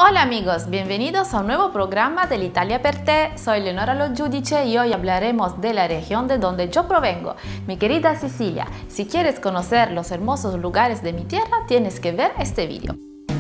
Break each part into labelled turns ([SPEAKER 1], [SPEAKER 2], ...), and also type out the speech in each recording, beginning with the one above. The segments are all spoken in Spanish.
[SPEAKER 1] Hola amigos, bienvenidos a un nuevo programa del Italia per te. Soy Leonora Lo Giudice y hoy hablaremos de la región de donde yo provengo, mi querida Sicilia. Si quieres conocer los hermosos lugares de mi tierra, tienes que ver este video.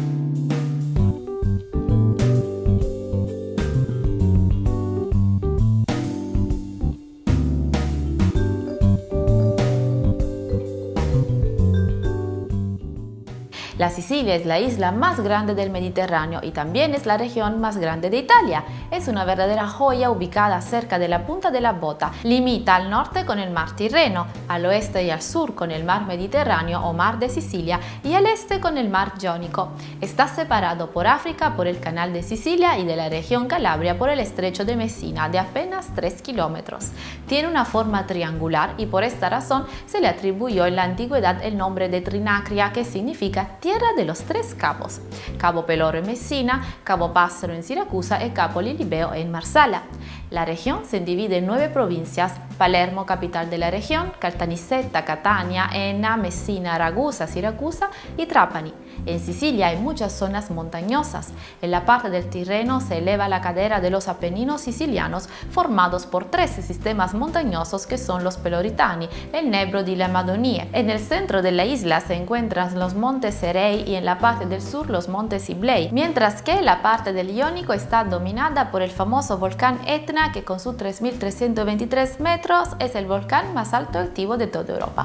[SPEAKER 1] La Sicilia es la isla más grande del Mediterráneo y también es la región más grande de Italia. Es una verdadera joya ubicada cerca de la punta de la Bota. Limita al norte con el mar Tirreno, al oeste y al sur con el mar Mediterráneo o mar de Sicilia y al este con el mar Jónico. Está separado por África por el canal de Sicilia y de la región Calabria por el estrecho de Messina de apenas 3 kilómetros. Tiene una forma triangular y por esta razón se le atribuyó en la antigüedad el nombre de Trinacria, que significa tierra de los tres cabos: Cabo Peloro en Messina, Cabo Passero en Siracusa y Cabo Lilibeo en Marsala. La región se divide en 9 provincias: Palermo, capital de la región, Caltanissetta, Catania, Enna, Messina, Ragusa, Siracusa y Trapani. En Sicilia hay muchas zonas montañosas. En la parte del Tirreno se eleva la cadera de los Apeninos sicilianos, formados por 13 sistemas montañosos que son los Peloritani, el Nebro y la Madonie. En el centro de la isla se encuentran los montes Cerei y en la parte del sur los montes Iblei, mientras que la parte del Iónico está dominada por el famoso volcán Etna, que con sus 3.323 metros es el volcán más alto activo de toda Europa.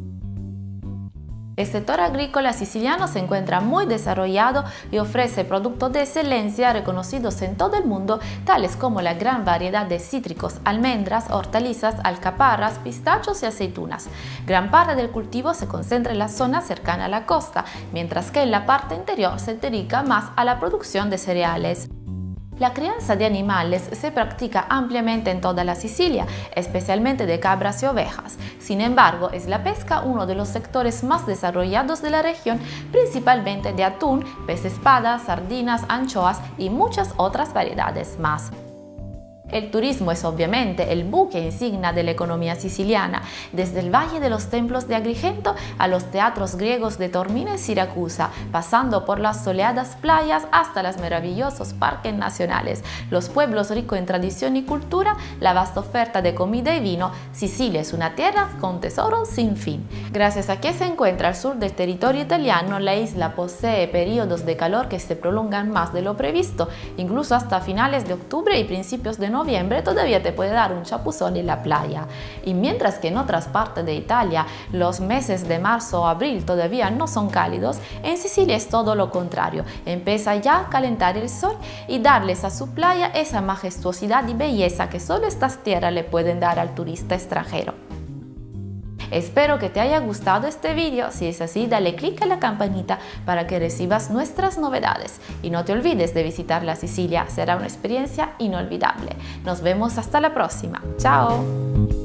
[SPEAKER 1] El sector agrícola siciliano se encuentra muy desarrollado y ofrece productos de excelencia reconocidos en todo el mundo, tales como la gran variedad de cítricos, almendras, hortalizas, alcaparras, pistachos y aceitunas. Gran parte del cultivo se concentra en la zona cercana a la costa, mientras que en la parte interior se dedica más a la producción de cereales. La crianza de animales se practica ampliamente en toda la Sicilia, especialmente de cabras y ovejas. Sin embargo, es la pesca uno de los sectores más desarrollados de la región, principalmente de atún, pez espada, sardinas, anchoas y muchas otras variedades más. El turismo es obviamente el buque insignia de la economía siciliana, desde el Valle de los Templos de Agrigento a los teatros griegos de Taormina y Siracusa, pasando por las soleadas playas hasta los maravillosos parques nacionales, los pueblos ricos en tradición y cultura, la vasta oferta de comida y vino. Sicilia es una tierra con tesoros sin fin. Gracias a que se encuentra al sur del territorio italiano, la isla posee periodos de calor que se prolongan más de lo previsto, incluso hasta finales de octubre y principios de noviembre todavía te puede dar un chapuzón en la playa. Y mientras que en otras partes de Italia los meses de marzo o abril todavía no son cálidos, en Sicilia es todo lo contrario. Empieza ya a calentar el sol y darles a su playa esa majestuosidad y belleza que solo estas tierras le pueden dar al turista extranjero. Espero que te haya gustado este video. Si es así, dale click a la campanita para que recibas nuestras novedades. Y no te olvides de visitar la Sicilia, será una experiencia inolvidable. Nos vemos hasta la próxima. ¡Chao!